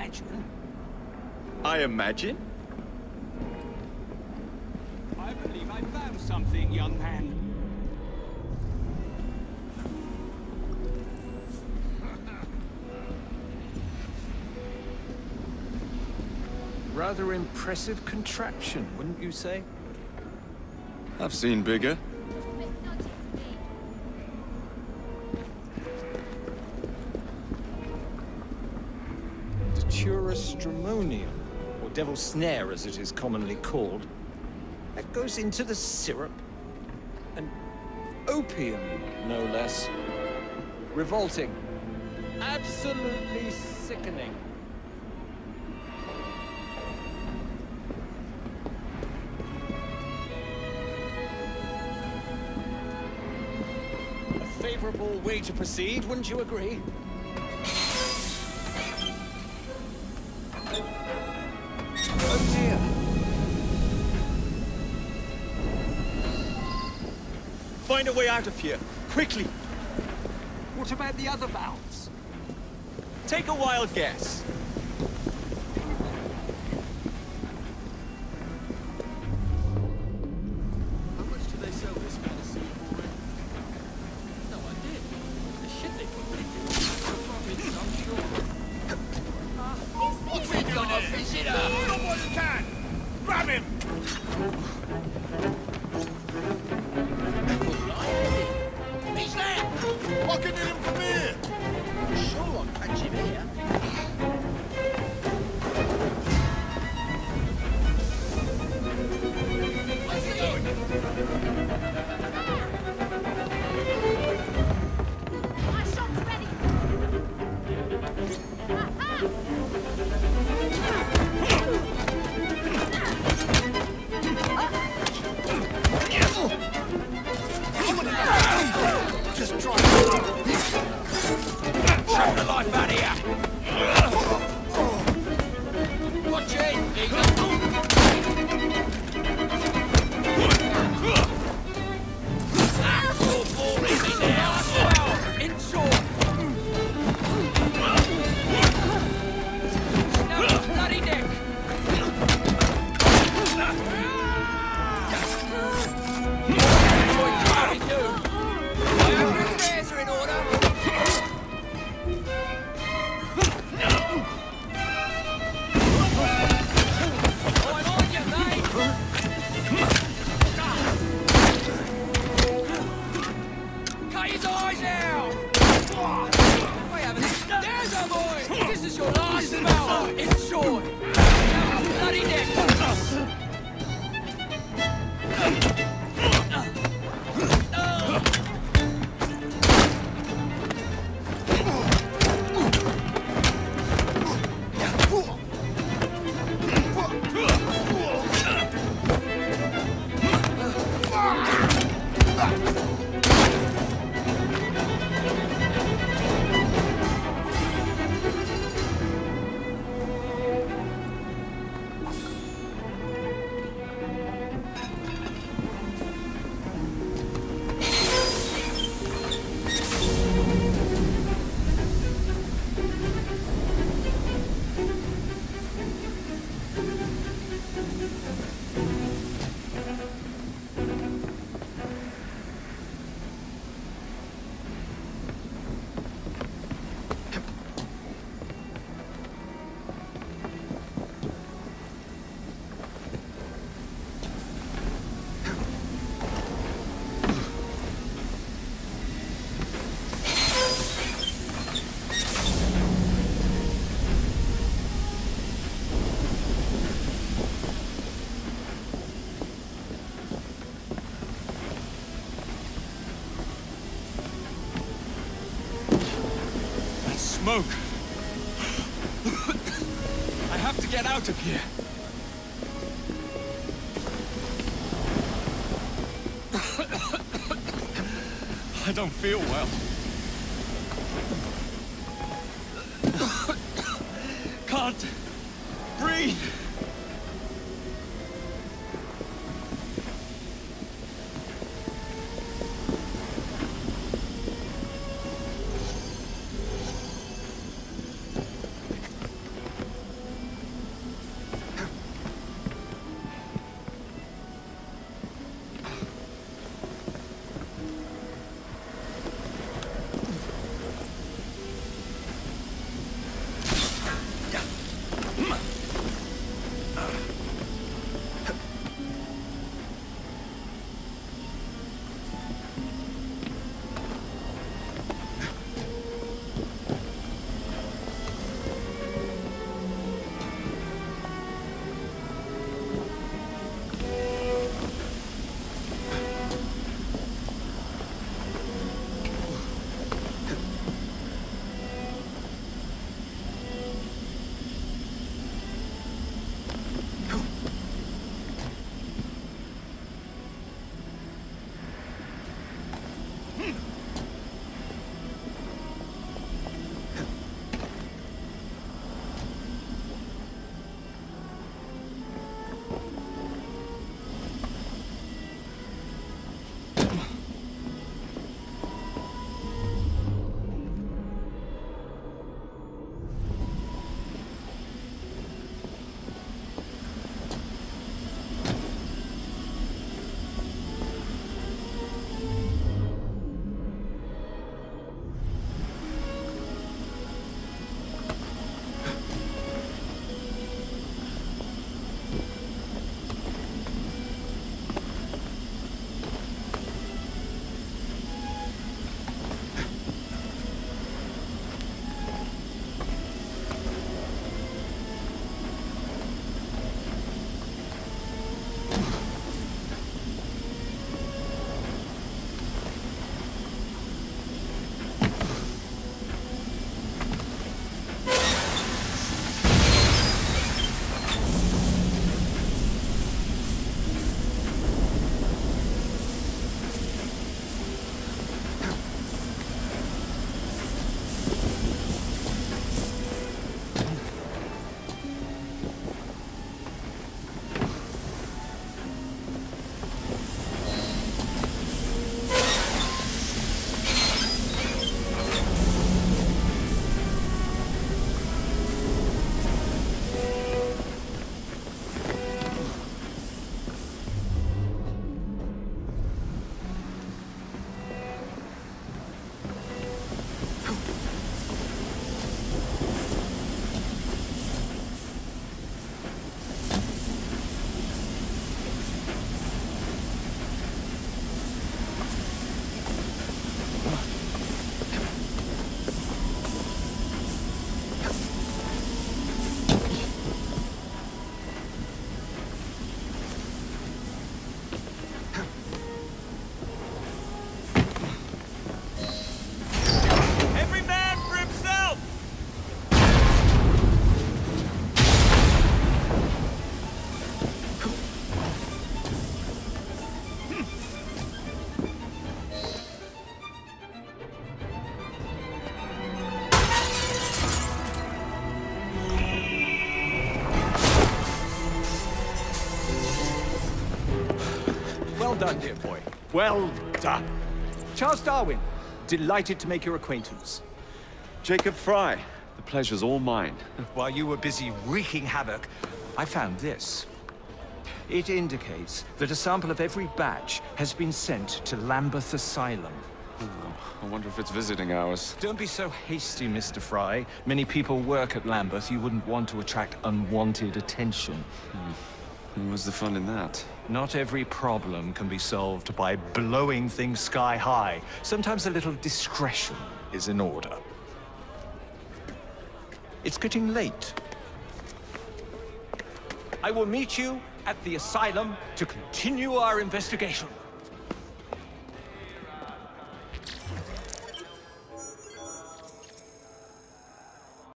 imagine. I imagine? I believe I found something, young man. Rather impressive contraption, wouldn't you say? I've seen bigger. Datura stramonium, or devil's snare as it is commonly called. That goes into the syrup. And opium, no less. Revolting. Absolutely sickening. A favorable way to proceed, wouldn't you agree? Oh dear. Find a way out of here, quickly. What about the other valves? Take a wild guess. How much do they sell this fantasy for? No idea. The shit they put into it. I'm sure. What's he doing here? Fish it up! Hold on what you can! Grab him! He's there! I can hit him from here! Sure, I'll catch him here. Where's he going? My shot's ready. Just try Show the life out of here! Watch it! That's all boring in there! In short! No, bloody neck! What are you doing? Your affairs are in order! I'm on you, mate! Cut his eyes out! Wait a minute! There's a boy! This is your last spell! In short! Now, bloody neck! Smoke. I have to get out of here. I don't feel well. Can't breathe. done, dear boy. Well done. Charles Darwin, delighted to make your acquaintance. Jacob Fry, the pleasure's all mine. While you were busy wreaking havoc, I found this. It indicates that a sample of every batch has been sent to Lambeth Asylum. I wonder if it's visiting hours. Don't be so hasty, Mr. Fry. Many people work at Lambeth. You wouldn't want to attract unwanted attention. And what's the fun in that? Not every problem can be solved by blowing things sky high. Sometimes a little discretion is in order. It's getting late. I will meet you at the asylum to continue our investigation.